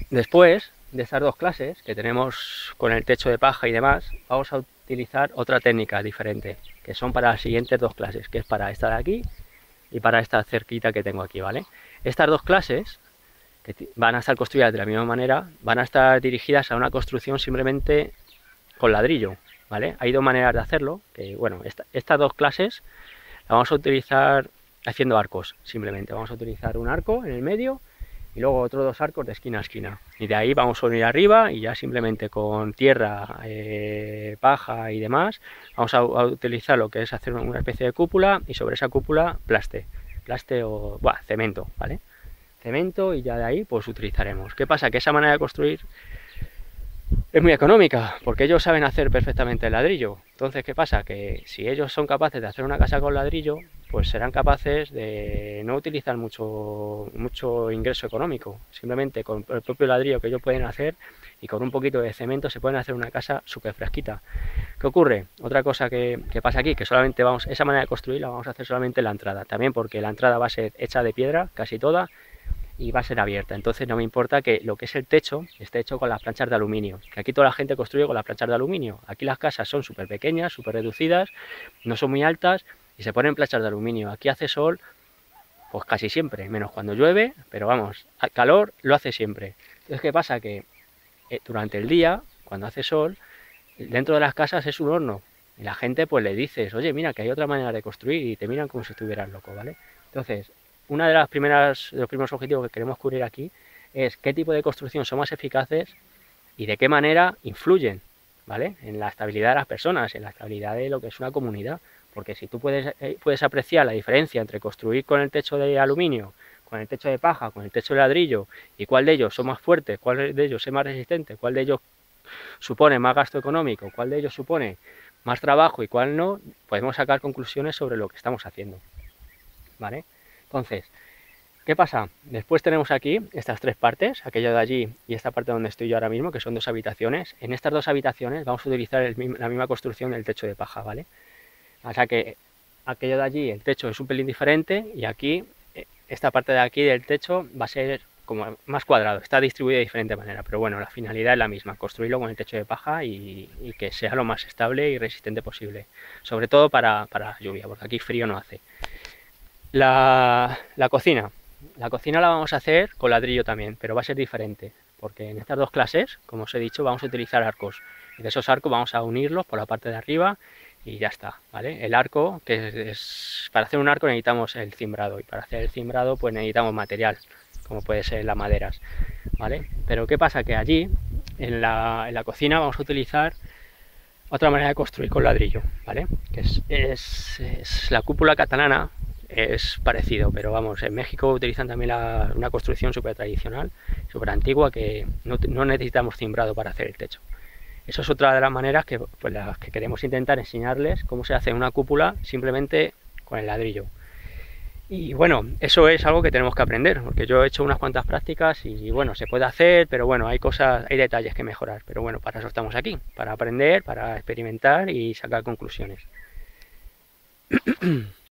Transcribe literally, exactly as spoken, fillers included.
Después de estas dos clases que tenemos con el techo de paja y demás, vamos a utilizar otra técnica diferente, que son para las siguientes dos clases, que es para esta de aquí y para esta cerquita que tengo aquí, ¿vale? Estas dos clases, que van a estar construidas de la misma manera, van a estar dirigidas a una construcción simplemente con ladrillo, ¿vale? Hay dos maneras de hacerlo, que bueno, esta, estas dos clases las vamos a utilizar haciendo arcos, simplemente. Vamos a utilizar un arco en el medio y luego otros dos arcos de esquina a esquina. Y de ahí vamos a unir arriba y ya simplemente con tierra, eh, paja y demás, vamos a, a utilizar lo que es hacer una especie de cúpula y sobre esa cúpula plaste, plaste o buah, cemento, ¿vale? Cemento y ya de ahí pues utilizaremos. ¿Qué pasa? Que esa manera de construir es muy económica, porque ellos saben hacer perfectamente el ladrillo. Entonces, ¿qué pasa? Que si ellos son capaces de hacer una casa con ladrillo, pues serán capaces de no utilizar mucho, mucho ingreso económico. Simplemente con el propio ladrillo que ellos pueden hacer y con un poquito de cemento se pueden hacer una casa súper fresquita. ¿Qué ocurre? Otra cosa que, que pasa aquí, que solamente vamos, esa manera de construir la vamos a hacer solamente en la entrada. También porque la entrada va a ser hecha de piedra, casi toda, y va a ser abierta, entonces no me importa que lo que es el techo esté hecho con las planchas de aluminio, que aquí toda la gente construye con las planchas de aluminio. Aquí las casas son súper pequeñas, súper reducidas, no son muy altas y se ponen planchas de aluminio. Aquí hace sol pues casi siempre, menos cuando llueve, pero vamos, al calor lo hace siempre. Entonces, ¿qué pasa? Que eh, durante el día, cuando hace sol, dentro de las casas es un horno y la gente pues le dices, oye, mira que hay otra manera de construir y te miran como si estuvieras loco, ¿vale? Entonces, una de las primeras, de los primeros objetivos que queremos cubrir aquí es qué tipo de construcción son más eficaces y de qué manera influyen, ¿vale? En la estabilidad de las personas, en la estabilidad de lo que es una comunidad. Porque si tú puedes, eh, puedes apreciar la diferencia entre construir con el techo de aluminio, con el techo de paja, con el techo de ladrillo, y cuál de ellos son más fuertes, cuál de ellos es más resistente, cuál de ellos supone más gasto económico, cuál de ellos supone más trabajo y cuál no, podemos sacar conclusiones sobre lo que estamos haciendo, ¿vale? Entonces, ¿qué pasa? Después tenemos aquí estas tres partes, aquella de allí y esta parte donde estoy yo ahora mismo, que son dos habitaciones. En estas dos habitaciones vamos a utilizar el, la misma construcción del techo de paja, ¿vale? O sea que aquello de allí, el techo es un pelín diferente y aquí, esta parte de aquí del techo va a ser como más cuadrado, está distribuido de diferente manera, pero bueno, la finalidad es la misma, construirlo con el techo de paja y, y que sea lo más estable y resistente posible, sobre todo para, para la lluvia, porque aquí frío no hace. La, la cocina. La cocina la vamos a hacer con ladrillo también, pero va a ser diferente, porque en estas dos clases, como os he dicho, vamos a utilizar arcos. Y de esos arcos vamos a unirlos por la parte de arriba y ya está, ¿vale? El arco, que es, es para hacer un arco necesitamos el cimbrado, y para hacer el cimbrado pues necesitamos material, como puede ser las maderas, ¿vale? Pero ¿qué pasa? Que allí, en la, en la cocina, vamos a utilizar otra manera de construir con ladrillo, ¿vale? Que es, es, es la cúpula catalana. Es parecido, pero vamos, en México utilizan también la, una construcción súper tradicional, súper antigua, que no, no necesitamos cimbrado para hacer el techo. Eso es otra de las maneras que, pues, las que queremos intentar enseñarles cómo se hace una cúpula simplemente con el ladrillo. Y bueno, eso es algo que tenemos que aprender, porque yo he hecho unas cuantas prácticas y bueno, se puede hacer, pero bueno, hay cosas, hay detalles que mejorar. Pero bueno, para eso estamos aquí, para aprender, para experimentar y sacar conclusiones.